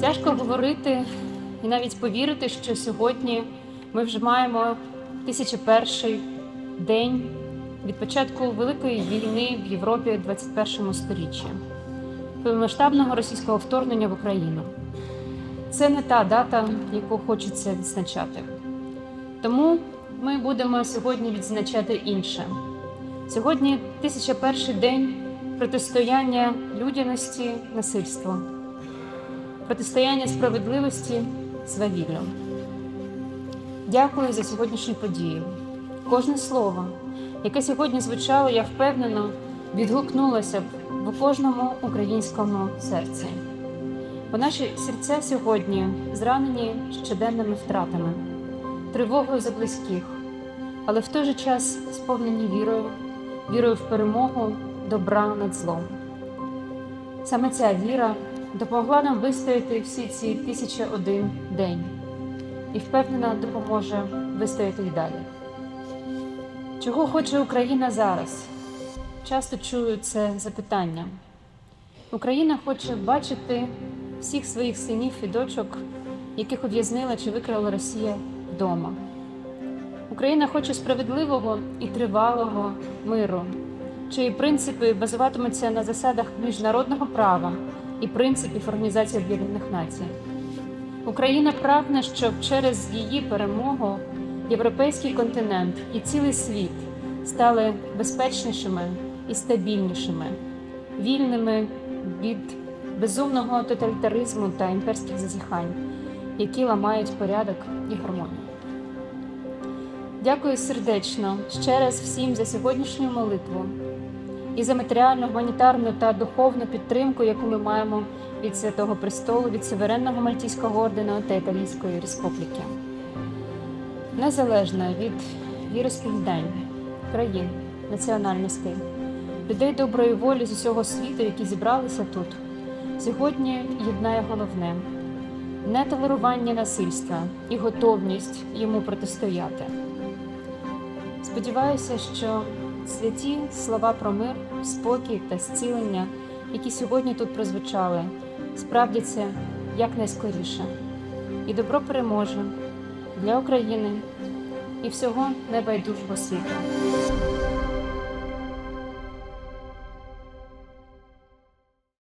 Тяжко говорити і навіть повірити, що сьогодні ми вже маємо 1001-й день від початку Великої війни в Європі в 21 сторіччі, повномасштабного російського вторгнення в Україну. Це не та дата, яку хочеться відзначати. Тому ми будемо сьогодні відзначати інше. Сьогодні 1001-й день протистояння людяності насильству, протистояння справедливості свавіллю. Дякую за сьогоднішню подію. Кожне слово, яке сьогодні звучало, я впевнено, відгукнулося б в кожному українському серці. Бо наші серця сьогодні зранені щоденними втратами, тривогою за близьких, але в той же час сповнені вірою в перемогу добра над злом. Саме ця віра допомогла нам вистояти всі ці 1001 день і впевнено допоможе вистояти й далі. Чого хоче Україна зараз? Часто чую це запитання. Україна хоче бачити всіх своїх синів і дочок, яких ув'язнила чи викрала Росія, вдома. Україна хоче справедливого і тривалого миру, чиї принципи базуватимуться на засадах міжнародного права і принципів Організації Об'єднаних Націй. Україна прагне, щоб через її перемогу європейський континент і цілий світ стали безпечнішими і стабільнішими, вільними від безумного тоталітаризму та імперських зазіхань, які ламають порядок і гармонію. Дякую сердечно ще раз всім за сьогоднішню молитву і за матеріальну, гуманітарну та духовну підтримку, яку ми маємо від Святого Престолу, від Суверенного Мальтійського ордену та Італійської Республіки. Незалежно від віросповідань, країн, національностей, людей доброї волі з усього світу, які зібралися тут, сьогодні єднає головне – нетолерування насильства і готовність йому протистояти. Сподіваюся, що святі слова про мир, спокій та зцілення, які сьогодні тут прозвучали, справдяться якнайскоріше. І добро переможе для України і всього небайдужого світу.